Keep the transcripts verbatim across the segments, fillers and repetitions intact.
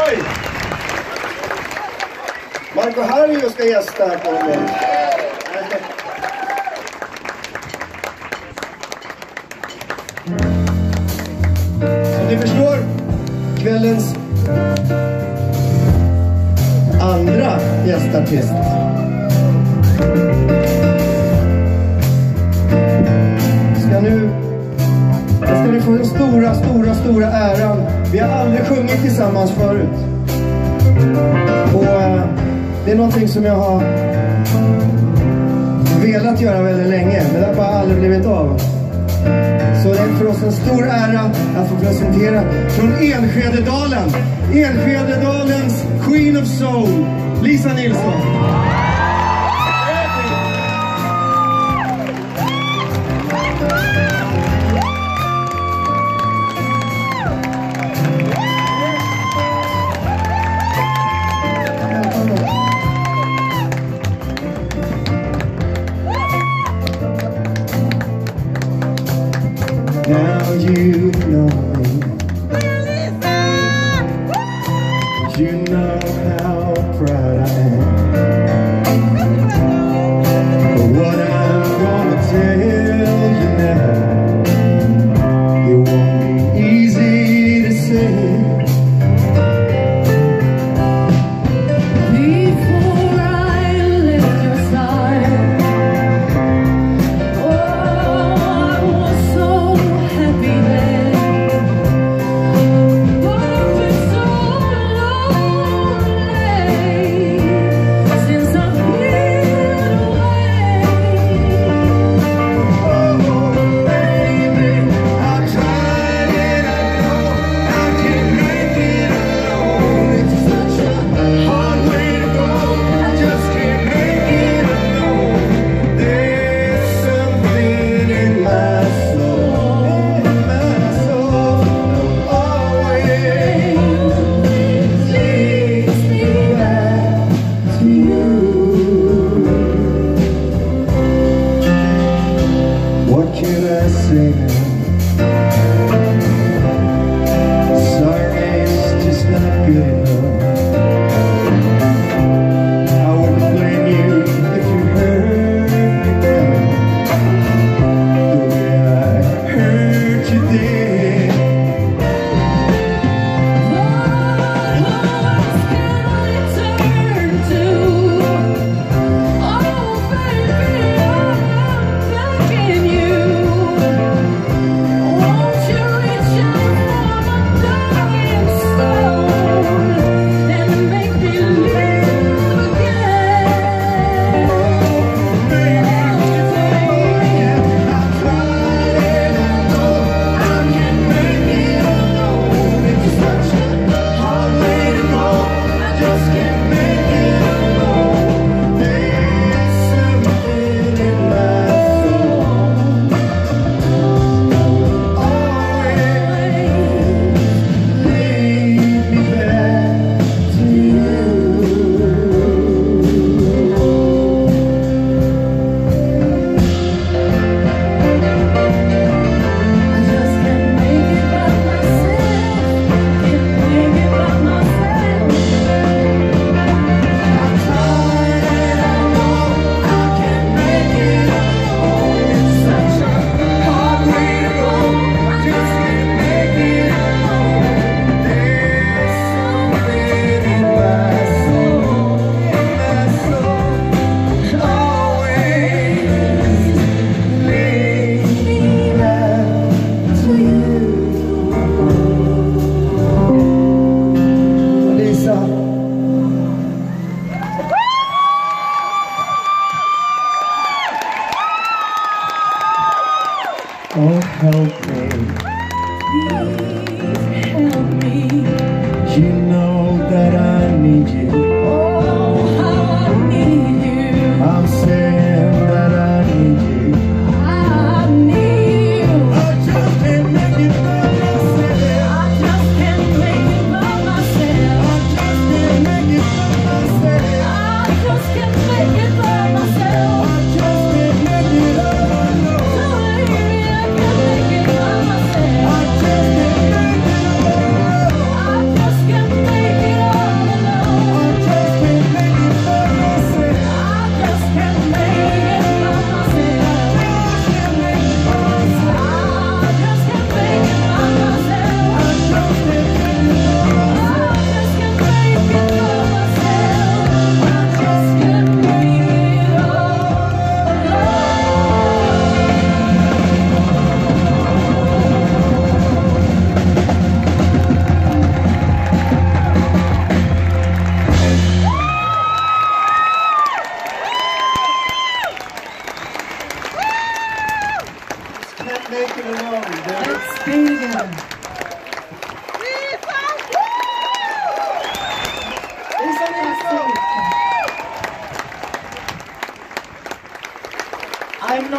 Oj! Marco Harjo ska gästa här på mig. Så ni förstår, kvällens andra gästartist. Ska nu, ska ni få den stora, stora, stora äran. Vi har aldrig sjungit tillsammans förut. Och äh, det är någonting som jag har velat göra väldigt länge, men det har bara aldrig blivit av. Så det är för oss en stor ära att få presentera från Enskededalen, Enskededalens Queen of Soul, Lisa Nilsson. Now you know me. You know how proud I am. But what I'm gonna tell you now, it won't be easy to say. Before I left your side, oh, I was so happy then. But I've been so lonely since I've been away. Oh, baby, I tried and I know I can't make it alone. It's such a hard way to go. I just can't make it alone. There's something in my soul, in my soul, always leads me back to you. What can I say now? Sorry's just not good enough. I wouldn't blame you if you hurt me now, the way I hurt you then. What hearts can I turn to? Oh, baby, I'm begging you. Won't you reach out for my dying soul and make me live again? Baby, I tried and I know I can't make it alone. It's such a hard way to go. I just can't make it alone. There's something in my soul, always lead me back to you. I just can't make it by myself, can't make it by myself. I tried and I know I can't make it alone. It's such a hard way to go. I just can't make it alone. There's something in my soul, in my soul, always leads me back to you. Lisa. Oh, help me. Please help me. You know that I need you. Oh, how I need you. I'm saying that I need you. I need you. I just can't make it by myself. I just can't make it by myself. I just can't make it by myself. I just can't make it by myself. I just can't make it alone. Baby, I can't make it by myself. I just can't make it alone. I just can't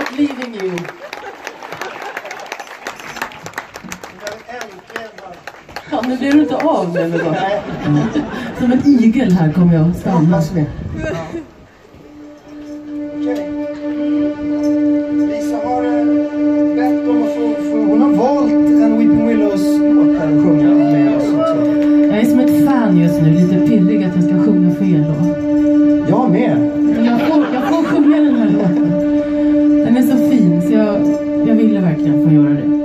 not leaving you. Ja, nu blir du inte av med mig då. Som en igel här kommer jag att stanna. Ja, ja. Okej. Lisa har bett om att få, få... Hon har valt en Weeping Willows-låt här att sjunga med oss också. Jag är som ett fan just nu, lite pirrig att jag ska sjunga fel då. Jag med. Jag får, jag får sjunga den här låten. Den är så fin så jag, jag ville verkligen få göra det.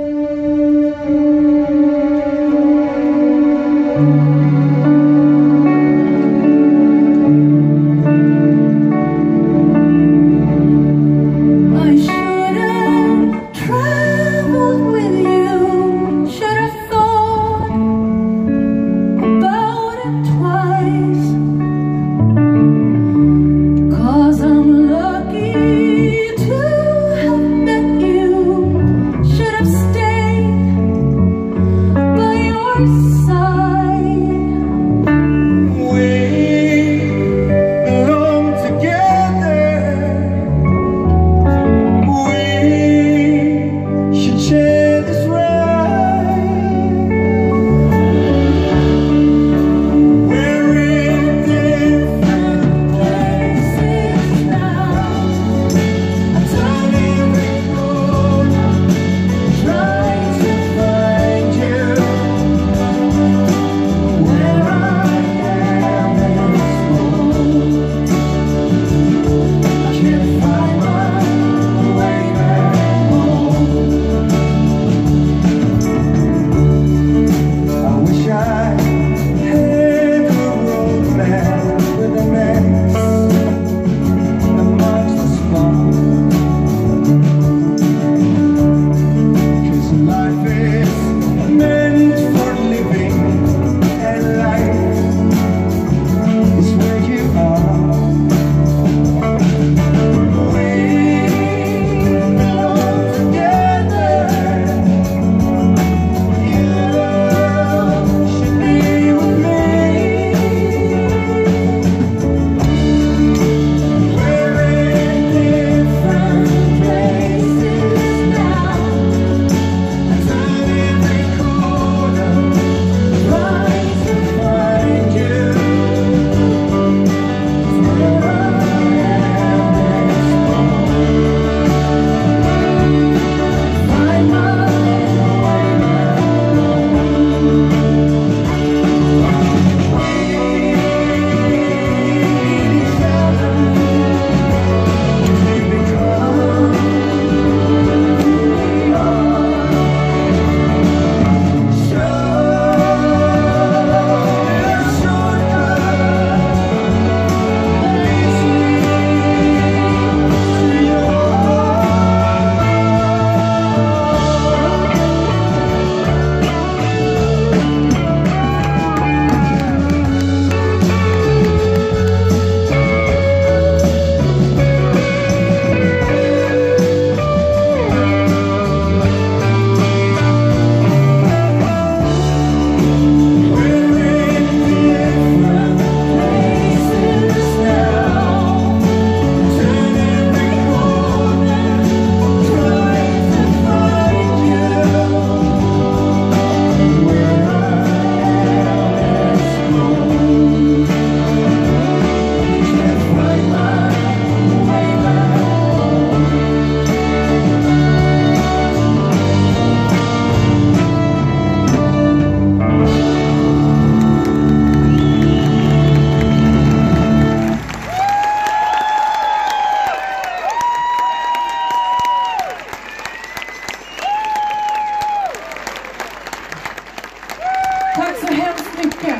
Tack så hemskt mycket.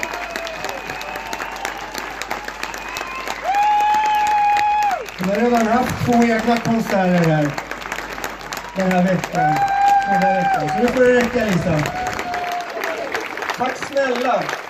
Vi har redan haft två egna konserter här den här veckan. Den här veckan. Så nu får det räcka, Lisa. Tack snälla.